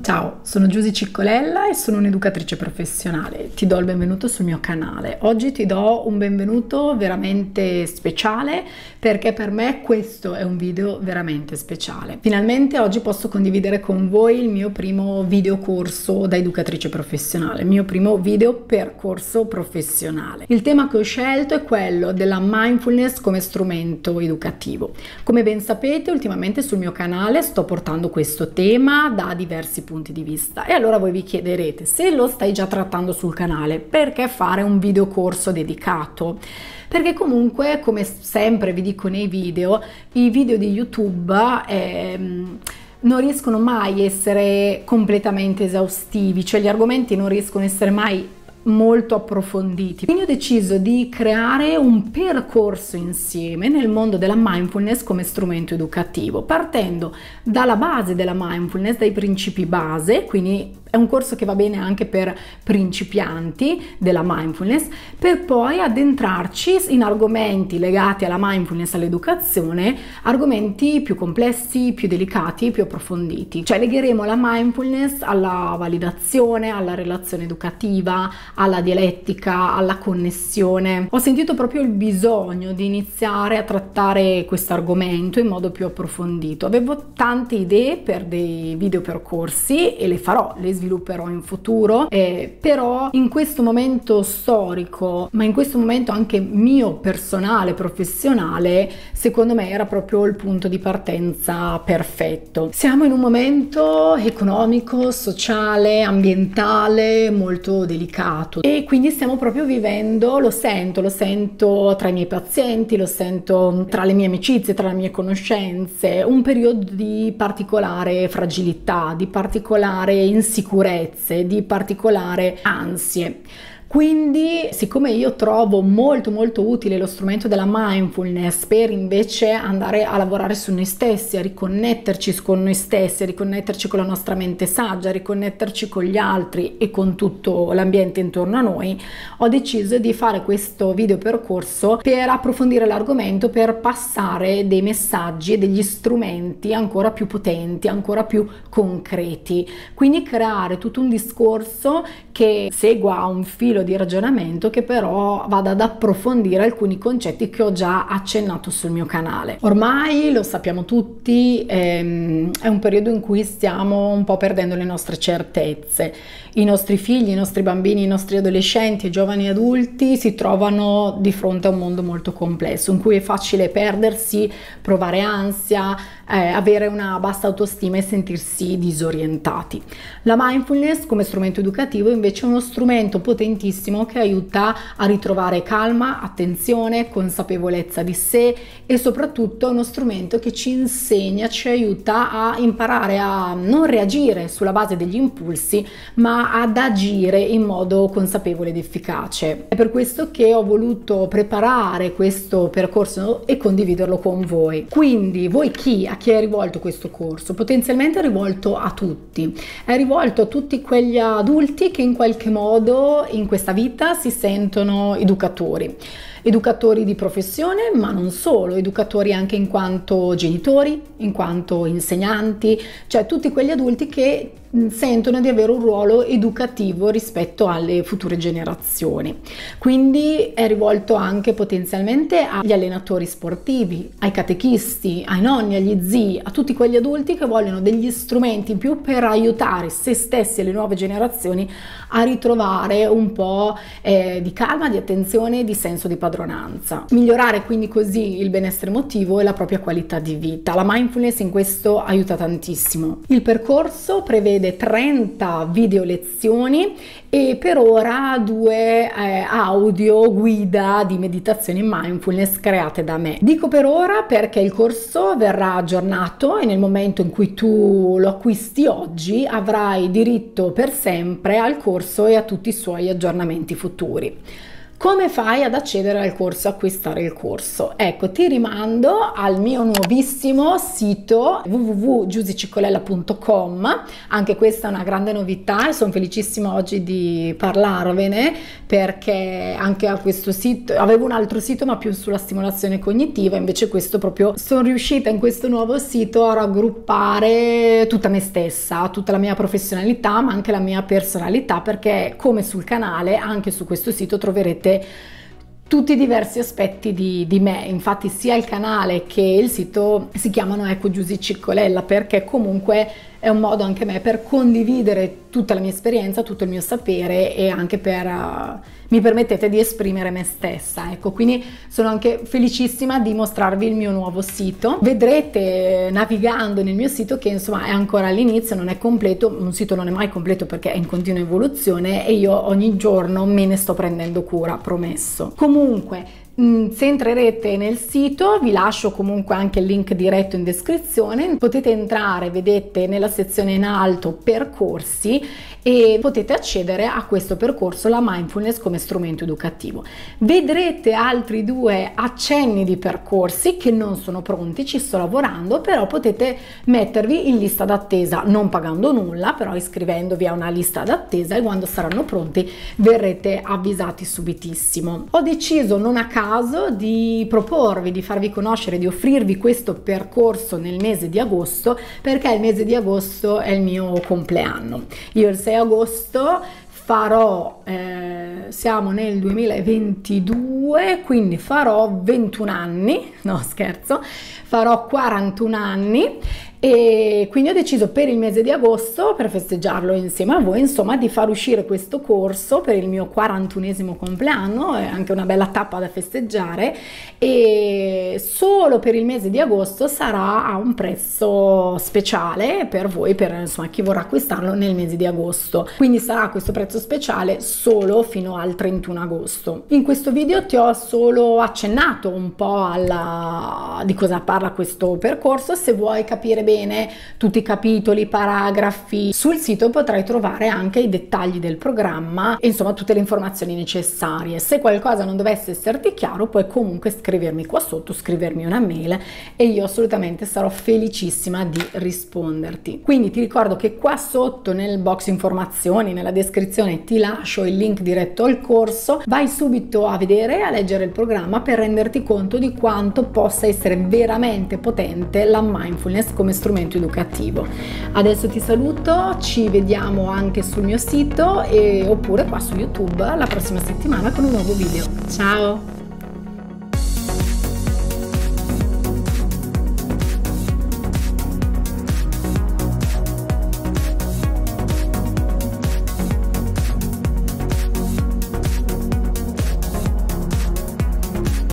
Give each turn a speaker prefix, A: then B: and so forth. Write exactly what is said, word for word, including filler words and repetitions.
A: Ciao, sono Giusy Ciccolella e sono un'educatrice professionale. Ti do il benvenuto sul mio canale. Oggi ti do un benvenuto veramente speciale perché per me questo è un video veramente speciale. Finalmente oggi posso condividere con voi il mio primo video corso da educatrice professionale, il mio primo video percorso professionale. Il tema che ho scelto è quello della mindfulness come strumento educativo. Come ben sapete, ultimamente sul mio canale sto portando questo tema da diversi punti di vista e allora voi vi chiederete: se lo stai già trattando sul canale, perché fare un video corso dedicato? Perché comunque, come sempre vi dico nei video, i video di YouTube ehm, non riescono mai a essere completamente esaustivi, cioè gli argomenti non riescono a essere mai molto approfonditi. Quindi ho deciso di creare un percorso insieme nel mondo della mindfulness come strumento educativo, partendo dalla base della mindfulness, dai principi base, quindi è un corso che va bene anche per principianti della mindfulness, per poi addentrarci in argomenti legati alla mindfulness, all'educazione, argomenti più complessi, più delicati, più approfonditi. Cioè legheremo la mindfulness alla validazione, alla relazione educativa, alla dialettica, alla connessione. Ho sentito proprio il bisogno di iniziare a trattare questo argomento in modo più approfondito. Avevo tante idee per dei video percorsi e le farò, le svilupperò in futuro, eh, però in questo momento storico, ma in questo momento anche mio personale, professionale, secondo me era proprio il punto di partenza perfetto. Siamo in un momento economico, sociale, ambientale molto delicato e quindi stiamo proprio vivendo, lo sento, lo sento tra i miei pazienti, lo sento tra le mie amicizie, tra le mie conoscenze, un periodo di particolare fragilità, di particolare insicurezza, di particolare ansie. Quindi, siccome io trovo molto molto utile lo strumento della mindfulness per invece andare a lavorare su noi stessi, a riconnetterci con noi stessi, a riconnetterci con la nostra mente saggia, a riconnetterci con gli altri e con tutto l'ambiente intorno a noi, ho deciso di fare questo video percorso per approfondire l'argomento, per passare dei messaggi e degli strumenti ancora più potenti, ancora più concreti. Quindi creare tutto un discorso che segua un filo di ragionamento che però vada ad approfondire alcuni concetti che ho già accennato sul mio canale. Ormai lo sappiamo tutti, ehm, è un periodo in cui stiamo un po' perdendo le nostre certezze. I nostri figli, i nostri bambini, i nostri adolescenti e giovani adulti si trovano di fronte a un mondo molto complesso in cui è facile perdersi, provare ansia, eh, avere una bassa autostima e sentirsi disorientati. La mindfulness come strumento educativo invece è uno strumento potentissimo che aiuta a ritrovare calma, attenzione, consapevolezza di sé e soprattutto è uno strumento che ci insegna, ci aiuta a imparare a non reagire sulla base degli impulsi ma ad agire in modo consapevole ed efficace. È per questo che ho voluto preparare questo percorso e condividerlo con voi. Quindi voi chi? A chi è rivolto questo corso? Potenzialmente è rivolto a tutti, è rivolto a tutti quegli adulti che in qualche modo in questa vita si sentono educatori. Educatori di professione, ma non solo, educatori anche in quanto genitori, in quanto insegnanti, cioè tutti quegli adulti che sentono di avere un ruolo educativo rispetto alle future generazioni. Quindi è rivolto anche potenzialmente agli allenatori sportivi, ai catechisti, ai nonni, agli zii, a tutti quegli adulti che vogliono degli strumenti in più per aiutare se stessi e le nuove generazioni a ritrovare un po' eh, di calma, di attenzione e di senso di padronanza. Migliorare quindi così il benessere emotivo e la propria qualità di vita. La mindfulness in questo aiuta tantissimo. Il percorso prevede trenta video lezioni e per ora due eh, audio guida di meditazione mindfulness create da me. Dico per ora perché il corso verrà aggiornato e nel momento in cui tu lo acquisti oggi avrai diritto per sempre al corso e a tutti i suoi aggiornamenti futuri. Come fai ad accedere al corso, acquistare il corso? Ecco, ti rimando al mio nuovissimo sito w w w punto giusy ciccolella punto com. Anche questa è una grande novità e sono felicissima oggi di parlarvene, perché anche a questo sito avevo un altro sito ma più sulla stimolazione cognitiva, invece questo proprio sono riuscita in questo nuovo sito a raggruppare tutta me stessa, tutta la mia professionalità ma anche la mia personalità, perché come sul canale anche su questo sito troverete tutti i diversi aspetti di, di me. Infatti sia il canale che il sito si chiamano ecco Giusy Ciccolella, perché comunque è un modo anche me per condividere tutta la mia esperienza, tutto il mio sapere e anche per uh, mi permettete di esprimere me stessa. Ecco, quindi sono anche felicissima di mostrarvi il mio nuovo sito. Vedrete navigando nel mio sito che insomma è ancora all'inizio, non è completo, un sito non è mai completo perché è in continua evoluzione e io ogni giorno me ne sto prendendo cura, promesso. Comunque, se entrerete nel sito vi lascio comunque anche il link diretto in descrizione, potete entrare, vedete nella sezione in alto percorsi e potete accedere a questo percorso, la mindfulness come strumento educativo. Vedrete altri due accenni di percorsi che non sono pronti, ci sto lavorando, però potete mettervi in lista d'attesa non pagando nulla, però iscrivendovi a una lista d'attesa e quando saranno pronti verrete avvisati subitissimo. Ho deciso non a caso di proporvi, di farvi conoscere, di offrirvi questo percorso nel mese di agosto, perché il mese di agosto è il mio compleanno. Io il sei agosto farò, eh, siamo nel duemilaventidue, quindi farò ventuno anni, no scherzo, farò quarantuno anni e quindi ho deciso per il mese di agosto, per festeggiarlo insieme a voi, insomma, di far uscire questo corso per il mio quarantunesimo compleanno, è anche una bella tappa da festeggiare, e solo per il mese di agosto sarà a un prezzo speciale per voi, per insomma chi vorrà acquistarlo nel mese di agosto, quindi sarà questo prezzo speciale solo fino al trentuno agosto. In questo video ti ho solo accennato un po' alla, di cosa parla questo percorso. Se vuoi capire bene tutti i capitoli, i paragrafi, sul sito potrai trovare anche i dettagli del programma e insomma tutte le informazioni necessarie. Se qualcosa non dovesse esserti chiaro puoi comunque scrivermi qua sotto, scrivermi una mail e io assolutamente sarò felicissima di risponderti. Quindi ti ricordo che qua sotto nel box informazioni, nella descrizione, ti lascio il link diretto al corso. Vai subito a vedere, a leggere il programma per renderti conto di quanto possa essere veramente potente la mindfulness come strumento educativo. Adesso ti saluto, ci vediamo anche sul mio sito e oppure qua su YouTube la prossima settimana con un nuovo video. Ciao!